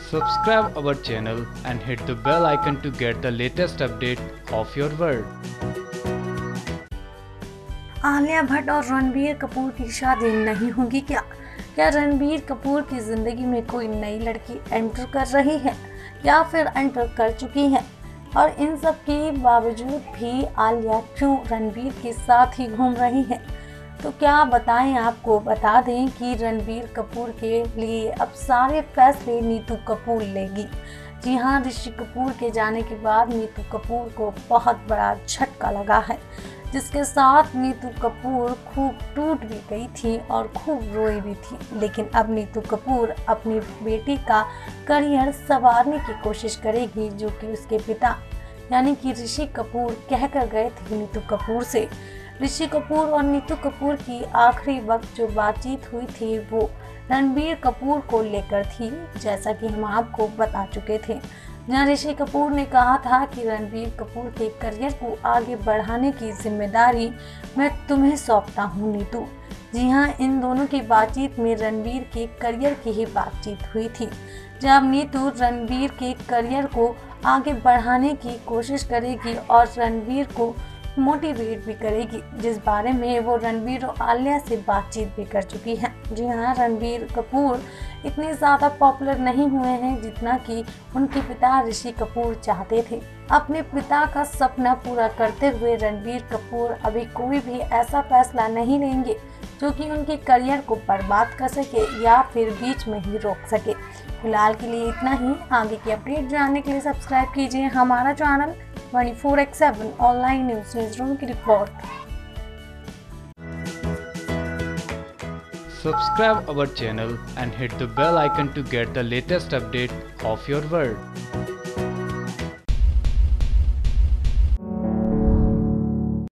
Subscribe our channel and hit the bell icon to get the latest update of your world. Alia Bhatt और रणबीर कपूर की शादी नहीं होगी क्या? क्या रणबीर कपूर की जिंदगी में कोई नई लड़की एंटर कर रही है या फिर एंटर कर चुकी है? और इन सब के बावजूद भी आलिया क्यों रणबीर के साथ ही घूम रही है? तो क्या बताएं आपको, बता दें कि रणबीर कपूर के लिए अब सारे फैसले नीतू कपूर लेगी। जी हाँ, ऋषि कपूर के जाने के बाद नीतू कपूर को बहुत बड़ा झटका लगा है, जिसके साथ नीतू कपूर खूब टूट भी गई थी और खूब रोई भी थी। लेकिन अब नीतू कपूर अपनी बेटी का करियर संवारने की कोशिश करेगी, जो कि उसके पिता यानी कि ऋषि कपूर कहकर गए थे नीतू कपूर से। ऋषि कपूर और नीतू कपूर की आखिरी वक्त जो बातचीत हुई थी वो रणबीर कपूर को लेकर थी, जैसा कि हम आपको बता चुके थे। जहां ऋषि कपूर ने कहा था कि रणबीर कपूर के करियर को आगे बढ़ाने की जिम्मेदारी मैं तुम्हें सौंपता हूं नीतू। जी हां, इन दोनों की बातचीत में रणबीर के करियर की ही बातचीत हुई थी, जब नीतू रणबीर के करियर को आगे बढ़ाने की कोशिश करेगी और रणबीर को मोटिवेट भी करेगी, जिस बारे में वो रणबीर और आलिया से बातचीत भी कर चुकी है। जी हाँ, रणबीर कपूर इतने ज़्यादा पॉपुलर नहीं हुए हैं जितना कि उनके पिता ऋषि कपूर चाहते थे। अपने पिता का सपना पूरा करते हुए रणबीर कपूर अभी कोई भी ऐसा फैसला नहीं लेंगे जो कि उनके करियर को बर्बाद कर सके या फिर बीच में ही रोक सके। फिलहाल के लिए इतना ही। आगे की अपडेट जानने के लिए सब्सक्राइब कीजिए हमारा चैनल 24/7 ऑनलाइन न्यूज़ रूम की रिपोर्ट। Subscribe our channel and hit the bell icon to get the latest update of your world.